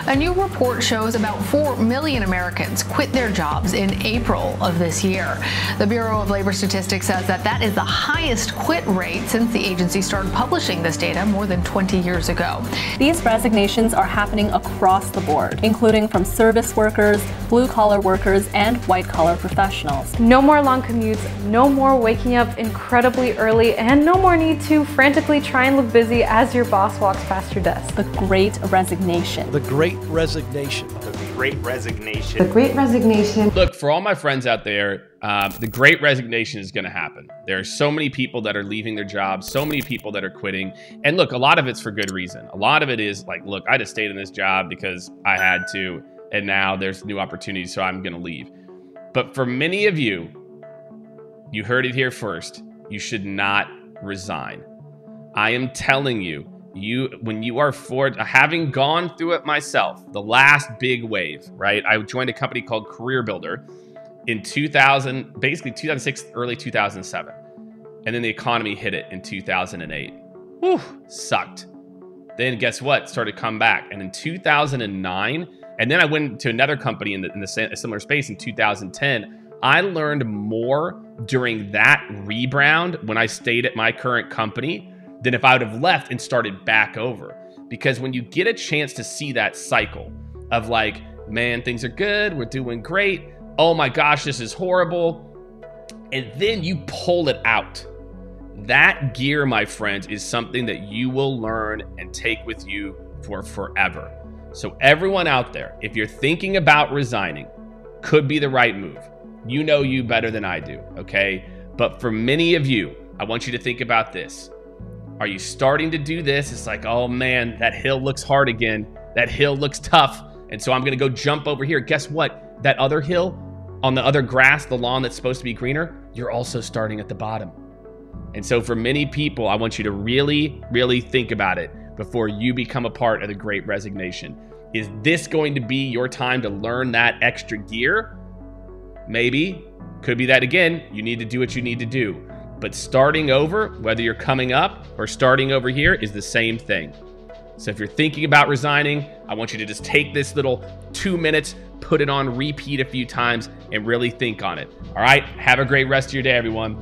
A new report shows about 4 million Americans quit their jobs in April of this year. The Bureau of Labor Statistics says that is the highest quit rate since the agency started publishing this data more than 20 years ago. These resignations are happening across the board, including from service workers, blue-collar workers, and white-collar professionals. No more long commutes, no more waking up incredibly early, and no more need to frantically try and look busy as your boss walks past your desk. The Great Resignation. The Great Resignation. The Great Resignation. The Great Resignation. Look, for all my friends out there, the Great Resignation is going to happen. There are so many people that are leaving their jobs, so many people that are quitting. And look, a lot of it's for good reason. A lot of it is like, look, I just stayed in this job because I had to, and now there's new opportunities, so I'm going to leave. But for many of you, you heard it here first, you should not resign. I am telling you, when you are having gone through it myself, the last big wave, right? I joined a company called Career Builder in basically 2006, early 2007. And then the economy hit it in 2008. Whew, sucked. Then guess what? Started to come back. And in 2009, and then I went to another company in the similar space in 2010. I learned more during that rebound when I stayed at my current company than if I would have left and started back over. Because when you get a chance to see that cycle of like, man, things are good, we're doing great, oh my gosh, this is horrible, and then you pull it out. That gear, my friends, is something that you will learn and take with you for forever. So everyone out there, if you're thinking about resigning, could be the right move. You know you better than I do, okay? But for many of you, I want you to think about this. Are you starting to do this? It's like, oh man, that hill looks hard again. That hill looks tough. And so I'm gonna go jump over here. Guess what? That other hill on the other grass, the lawn that's supposed to be greener, you're also starting at the bottom. And so for many people, I want you to really, really think about it before you become a part of the Great Resignation. Is this going to be your time to learn that extra gear? Maybe. Could be that again, you need to do what you need to do. But starting over, whether you're coming up or starting over here, is the same thing. So if you're thinking about resigning, I want you to just take this little 2 minutes, put it on repeat a few times, and really think on it. All right, have a great rest of your day, everyone.